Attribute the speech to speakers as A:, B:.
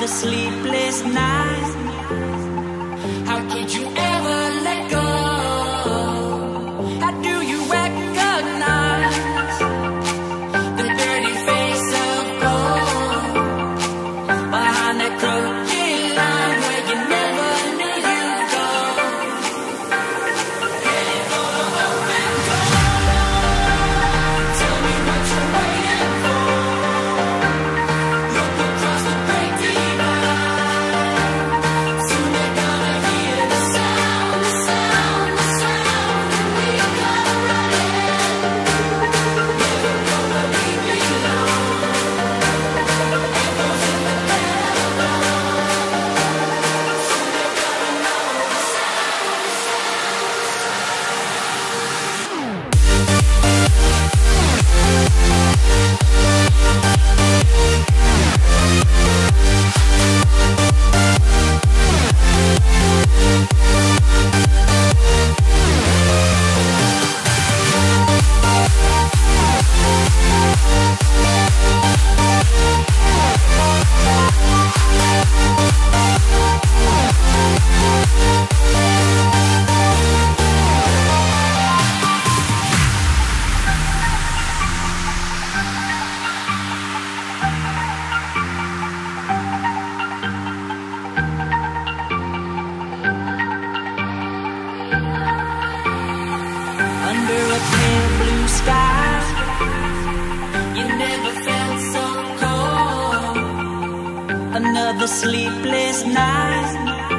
A: another sleepless night. How could you ever let go? How do you recognize the dirty face of gold behind that crooked line where you never knew you'd go? Headed for the open door. Tell me what you're waiting for. Look across the great divide. Soon they're gonna hear the sound, the sound, the sound. We gotta run it. Never gonna leave me alone. Echoes in the meadows. Soon they're gonna know the under a clear blue sky. You never felt so cold. Another sleepless night.